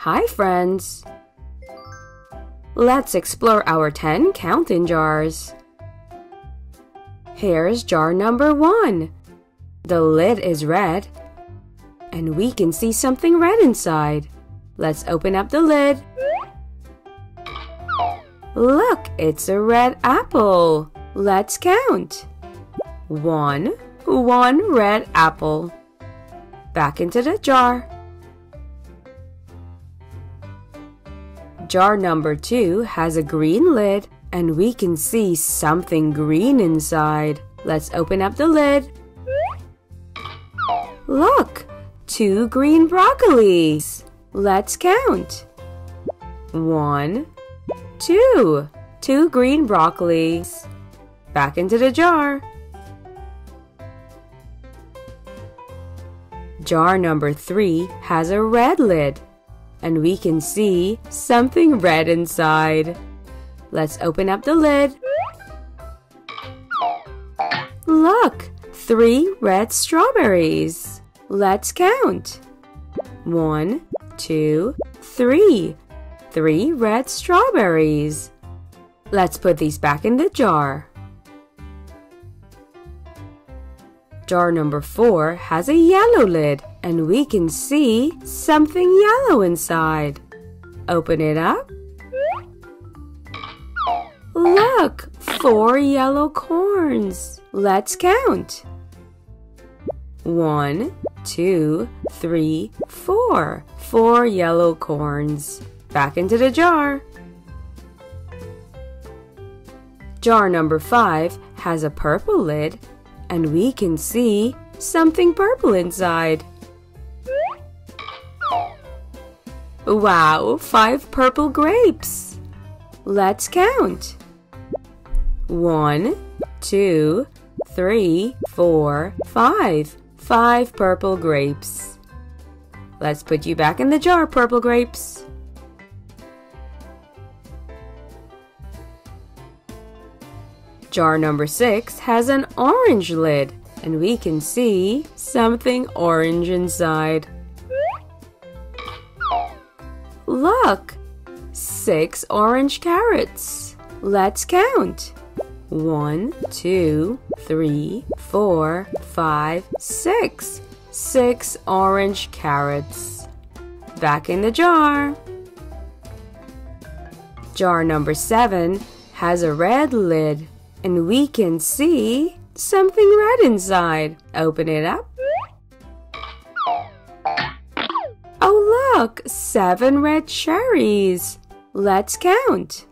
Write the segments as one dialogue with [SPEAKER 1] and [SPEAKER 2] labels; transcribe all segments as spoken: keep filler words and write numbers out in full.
[SPEAKER 1] Hi friends! Let's explore our ten counting jars. Here's jar number one. The lid is red, and we can see something red inside. Let's open up the lid. Look, it's a red apple. Let's count. One, one red apple. Back into the jar. Jar number two has a green lid, and we can see something green inside. Let's open up the lid. Look, two green broccolis. Let's count. One, two. Two green broccolis. Back into the jar. Jar number three has a red lid, and we can see something red inside. Let's open up the lid. Look, three red strawberries. Let's count. One, two, three. Three red strawberries. Let's put these back in the jar. Jar number four has a yellow lid, and we can see something yellow inside. Open it up. Look, four yellow corns. Let's count. One, two, three, four. Four yellow corns. Back into the jar. Jar number five has a purple lid, and we can see something purple inside. Wow, five purple grapes. Let's count. One, two, three, four, five. Five purple grapes. Let's put you back in the jar, purple grapes. Jar number six has an orange lid, and we can see something orange inside. Look, six orange carrots. Let's count. One, two, three, four, five, six. Six orange carrots. Back in the jar. Jar number seven has a red lid, and we can see something red inside. Open it up. Oh look, seven red cherries. Let's count.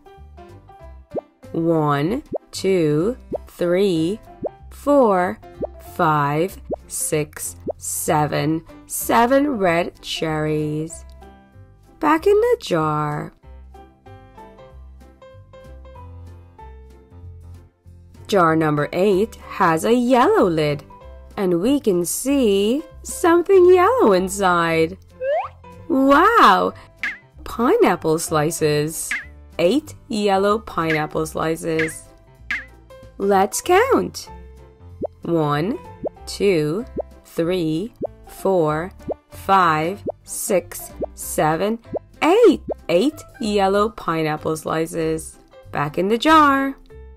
[SPEAKER 1] One, two, three, four, five, six, seven. Seven red cherries. Back in the jar. Jar number eight has a yellow lid, and we can see something yellow inside. Wow! Pineapple slices. Eight yellow pineapple slices. Let's count. One, two, three, four, five, six, seven, eight. Eight yellow pineapple slices. Back in the jar.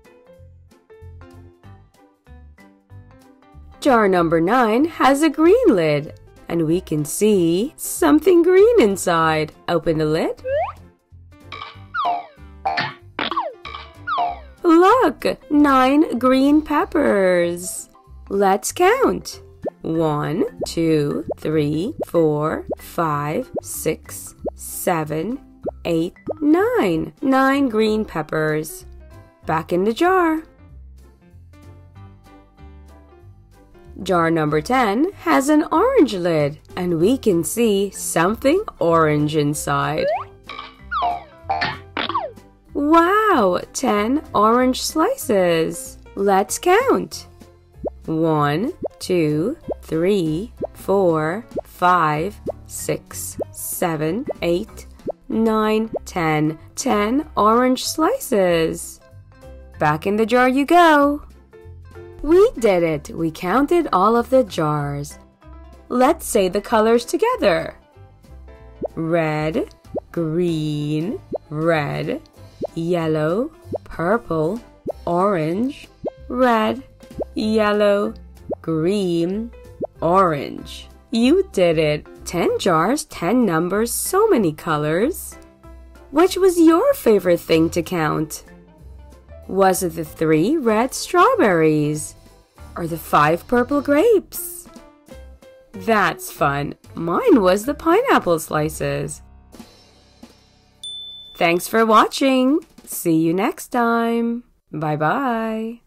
[SPEAKER 1] Jar number nine has a green lid, and we can see something green inside. Open the lid. Look, nine green peppers. Let's count. One, two, three, four, five, six, seven, eight, nine. Nine green peppers. Back in the jar. Jar number ten has an orange lid, and we can see something orange inside. Wow, ten orange slices. Let's count. One, two, three, four, five, six, seven, eight, nine, ten. Ten orange slices. Back in the jar you go. We did it! We counted all of the jars. Let's say the colors together. Red, green, red, yellow, purple, orange, red, yellow, green, orange. You did it! ten jars, ten numbers, so many colors. Which was your favorite thing to count? Was it the three red strawberries? Or the five purple grapes? That's fun. Mine was the pineapple slices. Thanks for watching. See you next time. Bye-bye.